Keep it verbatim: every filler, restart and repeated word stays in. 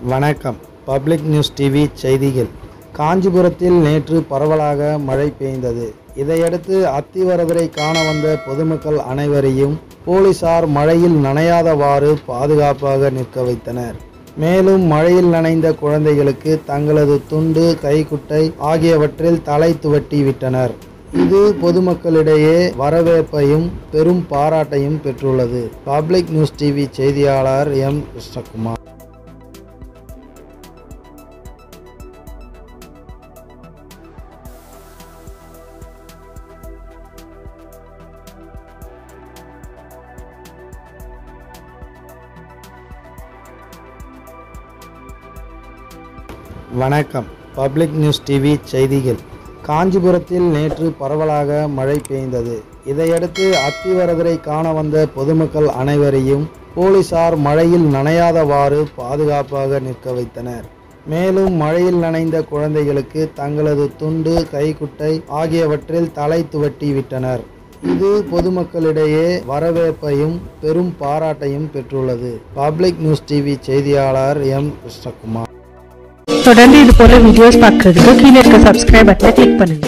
வணக்கம். Public news TV செய்திகள். காஞ்சிபுரத்தில் நேற்று பரவலாக மழை பெய்தது. இதையடுத்து அத்திவரதரை காண வந்த பொதுமக்கள் அனைவரையும் போலீசார் மழையில் நனையாதவாறு பாதுகாப்பாக நிற்க வைத்தனர். மேலும் மழையில் நனைந்த குழந்தைகளுக்கு தங்களது துண்டு, கைக்குட்டை ஆகியவற்றில் தலை துவட்டி விட்டனர். இது பொதுமக்களிடையே வரவேற்பையும் பெரும் பாராட்டையும் பெற்றுள்ளது. பப்ளிக் நியூஸ் டிவி செய்தியாளர் எம் கிருஷ்ணகுமார். வணக்கம். பப்ளிக் நியூஸ் டிவி செய்திகள். காஞ்சிபுரத்தில் நேற்று பரவலாக மழை பெய்தது. இதையடுத்து அத்திவரதரை காண வந்த பொதுமக்கள் அனைவரையும் போலீசார் மழையில் நனையாதவாறு பாதுகாப்பாக நிற்க வைத்தனர். மேலும் மழையில் நனைந்த குழந்தைகளுக்கு தங்களது துண்டு, கைக்குட்டை ஆகியவற்றில் தலை துவட்டி விட்டனர். இது பொதுமக்களிடையே வரவேற்பையும் பெரும் பாராட்டையும் பெற்றுள்ளது. பப்ளிக் நியூஸ் டிவி செய்தியாளர் எம் கிருஷ்ணகுமார். தொடர்ந்து இது போல வீடியோஸ் பார்க்கிறதுக்கு கீழே இருக்க சப்ஸ்கிரைப் பட்டனை கிளிக் பண்ணுங்க.